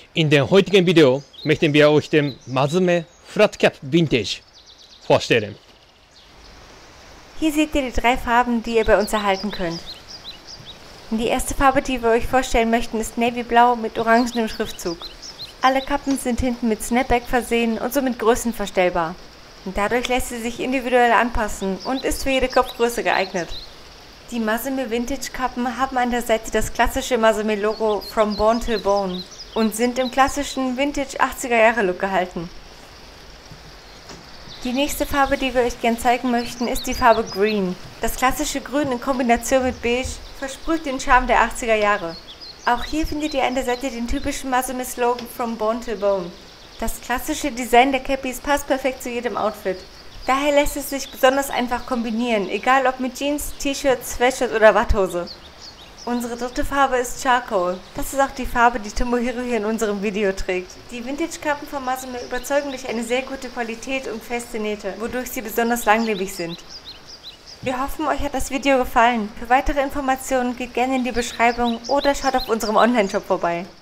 In dem heutigen Video möchten wir euch den Mazume Flat Cap Vintage vorstellen. Hier seht ihr die 3 Farben, die ihr bei uns erhalten könnt. Die erste Farbe, die wir euch vorstellen möchten, ist Navy-Blau mit orangenem Schriftzug. Alle Kappen sind hinten mit Snapback versehen und somit größenverstellbar. Und dadurch lässt sie sich individuell anpassen und ist für jede Kopfgröße geeignet. Die Mazume Vintage Kappen haben an der Seite das klassische Mazume Logo From Bone Till Bone und sind im klassischen Vintage 80er Jahre Look gehalten. Die nächste Farbe, die wir euch gern zeigen möchten, ist die Farbe Green. Das klassische Grün in Kombination mit Beige versprüht den Charme der 80er Jahre. Auch hier findet ihr an der Seite den typischen Mazume Slogan From Bone Till Bone. Das klassische Design der Cappies passt perfekt zu jedem Outfit. Daher lässt es sich besonders einfach kombinieren, egal ob mit Jeans, T-Shirt, Sweatshirt oder Watthose. Unsere dritte Farbe ist Charcoal. Das ist auch die Farbe, die Tomohiro hier in unserem Video trägt. Die Vintage-Kappen von Mazume überzeugen durch eine sehr gute Qualität und feste Nähte, wodurch sie besonders langlebig sind. Wir hoffen, euch hat das Video gefallen. Für weitere Informationen geht gerne in die Beschreibung oder schaut auf unserem Online-Shop vorbei.